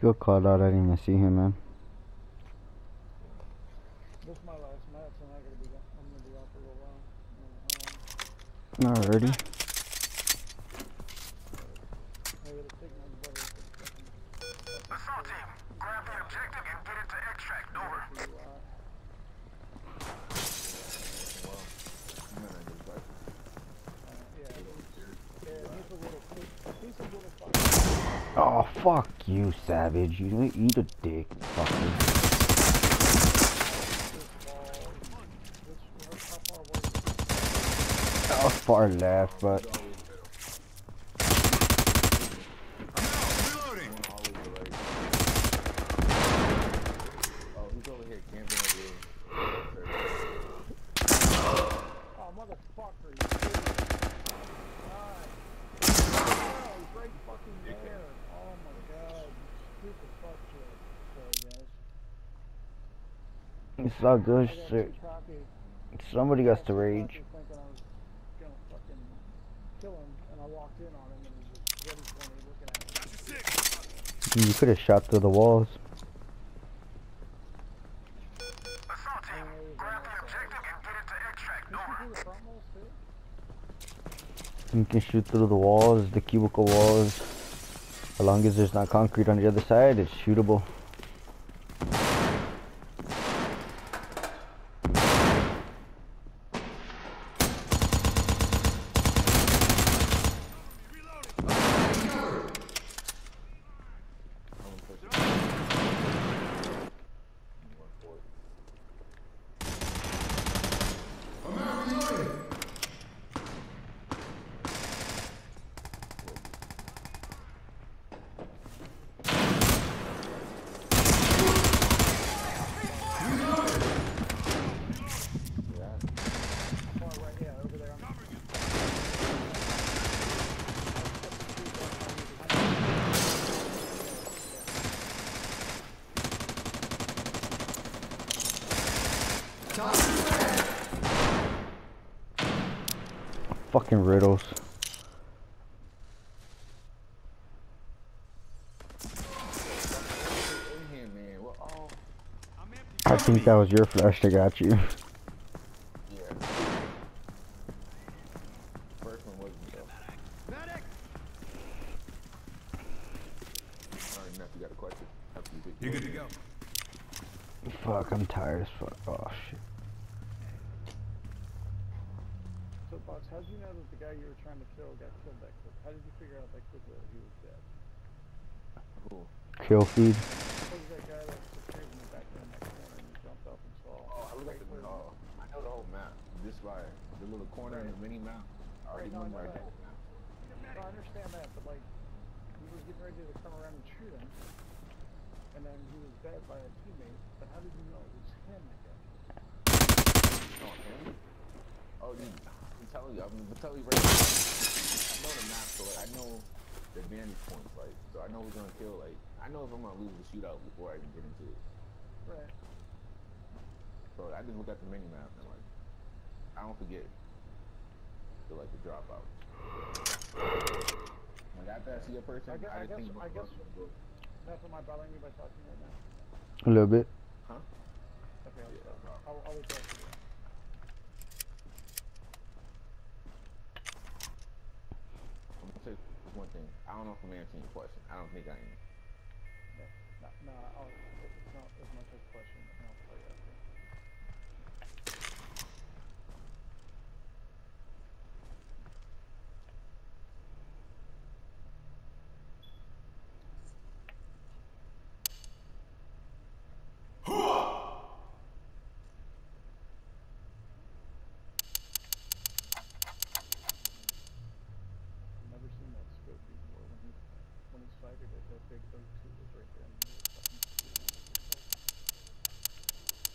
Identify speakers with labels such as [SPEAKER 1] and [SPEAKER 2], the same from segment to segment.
[SPEAKER 1] got called out. I didn't even see him, man.
[SPEAKER 2] This is my last match, and I'm gonna be off for a little while.
[SPEAKER 1] Alrighty.
[SPEAKER 2] I gotta take my brother.
[SPEAKER 3] Assault team, grab the objective and get it to extract. Over.
[SPEAKER 1] Oh, fuck you, savage. You don't eat a dick, fucker. That was far left, but... It's all good, sir. Somebody got to rage. You could have shot through the walls.
[SPEAKER 3] Assault team, grab the objective and get it to extract. Over.
[SPEAKER 1] You can shoot through the walls, the cubicle walls. As long as there's not concrete on the other side, it's shootable. Fucking riddles. I think that was your flash that got you.
[SPEAKER 4] Yeah. First one wasn't though. Medic! Alright, enough, you got a question. You're good to go.
[SPEAKER 1] Fuck, I'm tired as fuck. Oh shit.
[SPEAKER 2] So, Box, how did you know that the guy you were trying to kill got killed that quick? How did you figure out that quickly that he was dead?
[SPEAKER 4] Cool.
[SPEAKER 1] Kill feed.
[SPEAKER 2] What was that guy that was secure in the back there in that corner and you jumped up and saw?
[SPEAKER 4] Oh, I looked at the I know the whole map. This right, the little corner in the mini map. I already know where I got the map.
[SPEAKER 2] No, I understand that, but like, he was getting ready to come around and shoot him, and then he was dead by a teammate. But how did you know it was him that got killed?
[SPEAKER 4] Oh, him? Oh, I'm telling you, I'm gonna tell you right now. I know the map, so like, I know the vantage points, like, so I know who's gonna kill, like, I know if I'm gonna lose the shootout before I even get into it.
[SPEAKER 2] Right.
[SPEAKER 4] So I just look at the mini map and like, I don't forget to like the dropout. Like after I see a person, I guess
[SPEAKER 2] that's what am I bothering you by talking right now?
[SPEAKER 1] A little bit.
[SPEAKER 4] Huh?
[SPEAKER 2] Okay, I'll wait till I see that.
[SPEAKER 4] I'm gonna say one thing. I don't know if I'm answering your question. I don't think I am.
[SPEAKER 2] No, it's not as much as a question, and I'll tell you after. I've never seen that scope before. When he sighted it, that big oak tree was right there in the middle of the fucking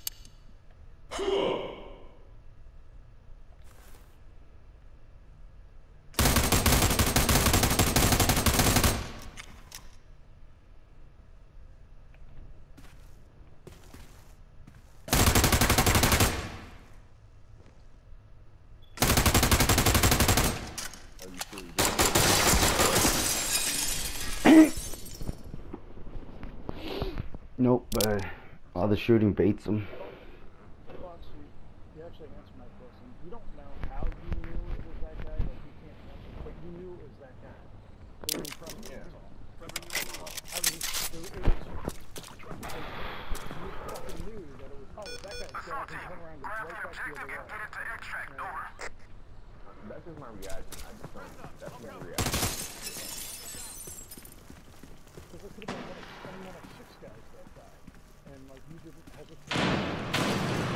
[SPEAKER 1] All the shooting baits him.
[SPEAKER 2] Well, actually, you actually answered my question. You don't know how you knew it was that guy, like you can't answer, but you knew it was that guy. They were in front of you.
[SPEAKER 4] Yeah.
[SPEAKER 2] That's all. I was just, it was, like, you fucking knew that it was, oh, that guy's dead. I can turn around and
[SPEAKER 3] Grab
[SPEAKER 2] right
[SPEAKER 3] the
[SPEAKER 2] back the other
[SPEAKER 3] objective and
[SPEAKER 2] way.
[SPEAKER 3] get it to extract.
[SPEAKER 2] Yeah.
[SPEAKER 3] Over.
[SPEAKER 4] That's just my reaction. I just don't. That's my reaction.
[SPEAKER 2] Because it could have been any one of 6 guys that died. And, like, you didn't hesitate.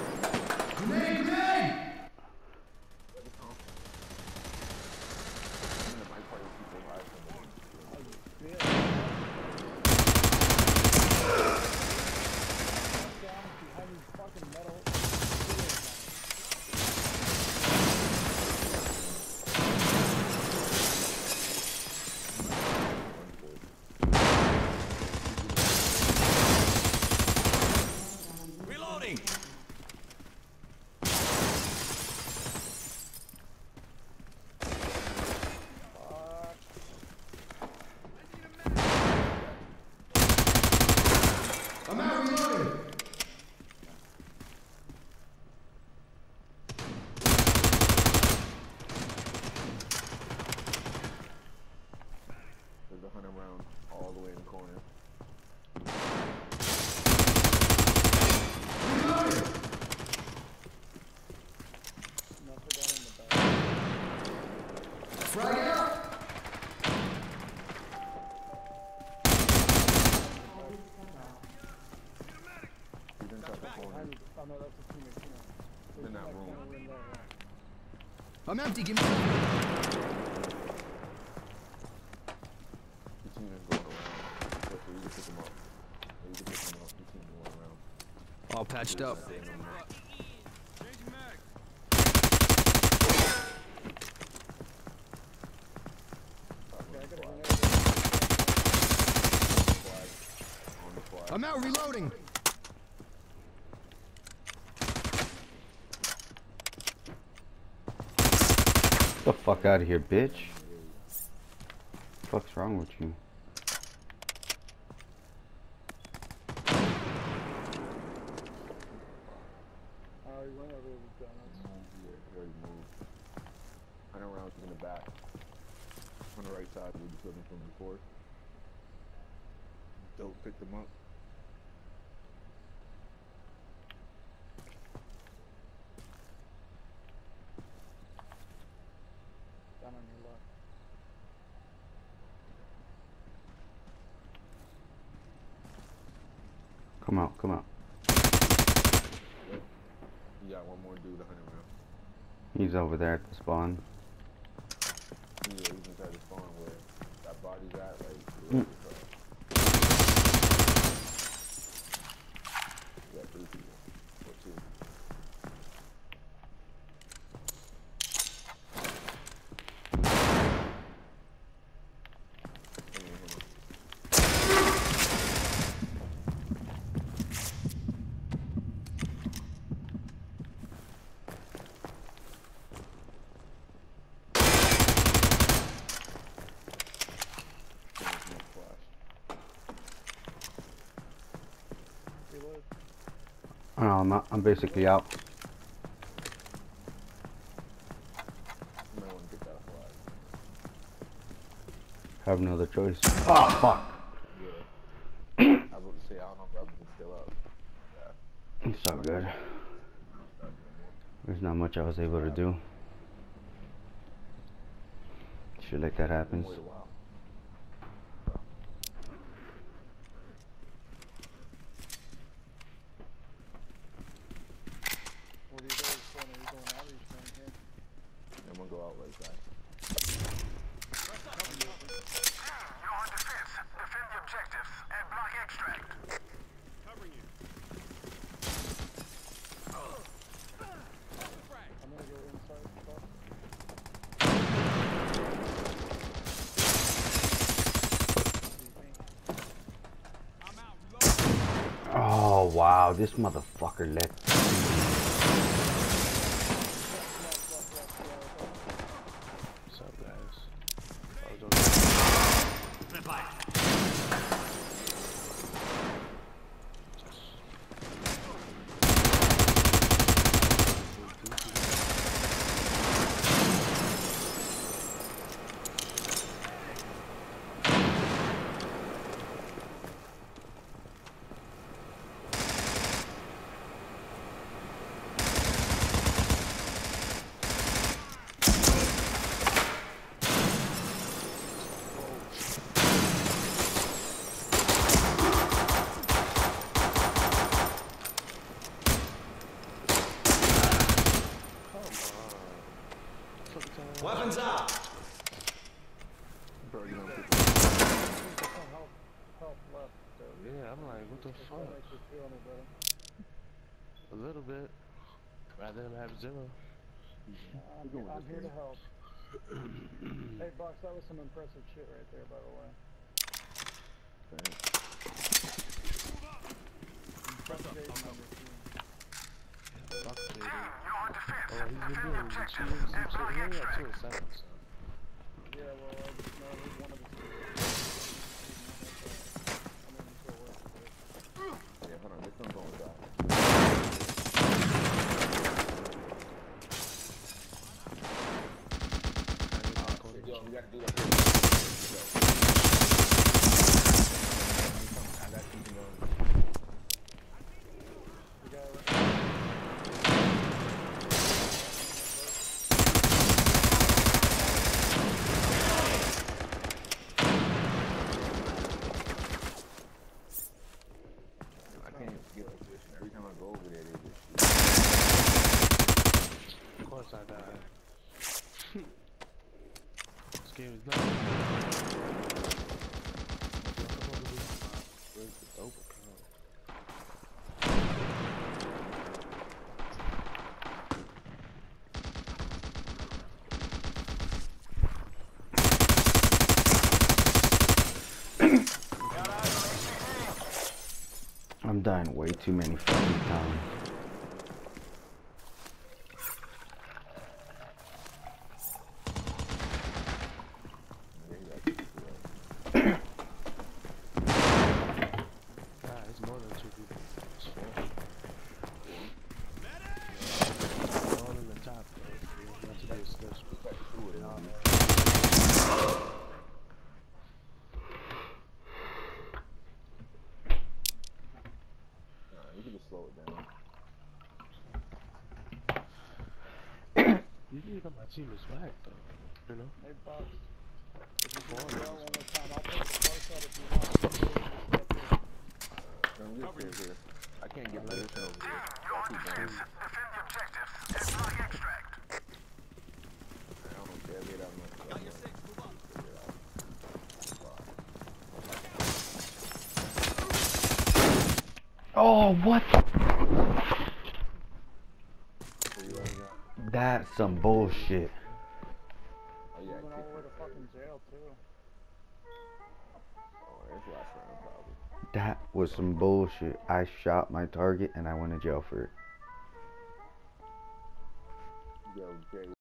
[SPEAKER 5] Reloading. I'm out reloading.
[SPEAKER 4] There's a hunter round all the way in the corner.
[SPEAKER 5] Frag out.
[SPEAKER 4] He's inside the corner.
[SPEAKER 2] Oh no, that's a teammate.
[SPEAKER 4] He's in that room.
[SPEAKER 5] I'm empty. Give me.
[SPEAKER 4] The team is going around. So you can pick him up. You can pick him up. The team is going around.
[SPEAKER 5] All patched up. I'm out reloading.
[SPEAKER 1] Get the fuck out of here, bitch. What's wrong with you?
[SPEAKER 2] Oh, you went over with donuts.
[SPEAKER 4] He already moved. Hunter rounds in the back. On the right side, we just looking from before. Dope picked him up.
[SPEAKER 2] Down on your left.
[SPEAKER 1] Come out, come out.
[SPEAKER 4] You got one more dude, a hunter round.
[SPEAKER 1] He's over there at the spawn.
[SPEAKER 4] Yeah, he's inside the spawn where that body's at, like, yeah, 3 people. Or 2.
[SPEAKER 2] Reload.
[SPEAKER 1] I'm basically out.
[SPEAKER 4] You might want to get that flag.
[SPEAKER 1] Have no other choice. Oh fuck.
[SPEAKER 4] Yeah. I was about to say, I don't know if everything's still up. Yeah.
[SPEAKER 1] It's all good. There's not much I was able to do. Shit like that happens.
[SPEAKER 4] Wait a while.
[SPEAKER 2] What are you guys going? Are you going out or are you staying here?
[SPEAKER 4] I'm gonna go out like that.
[SPEAKER 3] You're on defense. Defend the objectives and block extract.
[SPEAKER 2] I'm gonna go inside the bus.
[SPEAKER 1] Oh wow, this motherfucker left.
[SPEAKER 6] What's up, guys?
[SPEAKER 5] Weapons out!
[SPEAKER 4] Bro, you know,
[SPEAKER 2] Some help left, so
[SPEAKER 6] Yeah, I'm like, what the
[SPEAKER 2] that
[SPEAKER 6] fuck?
[SPEAKER 2] makes you feel any better.
[SPEAKER 6] A little bit. Rather than have zero.
[SPEAKER 2] I'm here to help. Hey, Bucks, that was some impressive shit right there, by the way. Impressive Jason on your team.
[SPEAKER 6] Fuck Jaden.
[SPEAKER 3] You're on defense.
[SPEAKER 6] Oh, he's been doing some cheating, some shit. He only got 2 or 7, so.
[SPEAKER 2] Yeah, well, I just know he's one of the two. I mean, he's still working with it.
[SPEAKER 4] Yeah, hold on, there's something going with that. Yo, we gotta do that. I got you going.
[SPEAKER 2] The guy right
[SPEAKER 4] I can't get the position. Every time I go over there, they just shoot.
[SPEAKER 6] Of course I died. This game is not. Where's the open code?
[SPEAKER 1] I'm dying way too many fucking times.
[SPEAKER 6] Ah, it's more than 2 people. It's 4. All in the top, though. Not to be a special.
[SPEAKER 4] You can just slow it down.
[SPEAKER 6] Usually my team is whack, though. You know?
[SPEAKER 2] Hey, Bucks. If you
[SPEAKER 6] Four.
[SPEAKER 2] can go one more time, I'll take the Bucks out if you want.
[SPEAKER 4] Cover you here. I can't get position over here.
[SPEAKER 3] You're on defense. Defend the objectives. Deploying extract.
[SPEAKER 4] I don't care if I'm not. Got your 6, move on.
[SPEAKER 1] Oh, what? That's some bullshit.
[SPEAKER 4] Oh yeah,
[SPEAKER 2] Moving all the way to fucking jail, too.
[SPEAKER 4] oh, that's last round probably.
[SPEAKER 1] That was some bullshit. I shot my target and I went to jail for it.
[SPEAKER 4] Yo, Jay,